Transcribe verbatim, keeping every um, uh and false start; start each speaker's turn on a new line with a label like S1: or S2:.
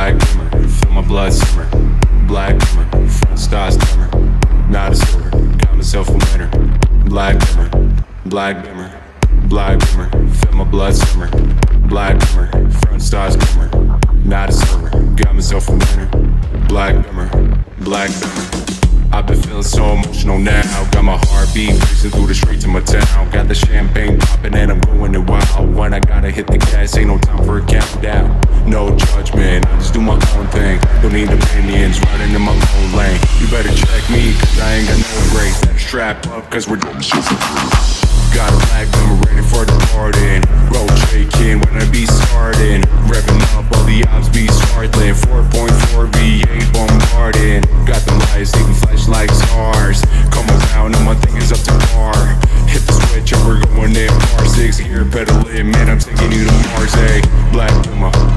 S1: Black Bimmer, feel my blood simmer. Black Bimmer, front stars dimmer. Not a silver, got myself a winner. Black Bimmer, Black Bimmer, Black Bimmer, feel my blood simmer. Black Bimmer, front stars dimmer. Not a silver, got myself a winner. Black Bimmer, Black Bimmer. I've been feeling so emotional now. Got my heartbeat racing through the streets of my town. Got the champagne popping and I'm going it wild. When I gotta hit the gas, ain't no time for a countdown. No judgment, I just do my own thing. Don't need opinions, riding in my own lane. You better check me, cause I ain't got no brakes. Better strap up, cause we're doing shit. Got a Black Bimmer ready for the garden. Road shaking when I be starting. Revving up, all the ops be startling. four point four V eight bombarding. Got them lights, even flash like stars. Come around and my thing is up to par. Hit the switch and we're going in. R six gear pedaling, man, I'm taking you to Mars, eh? Black Bimmer.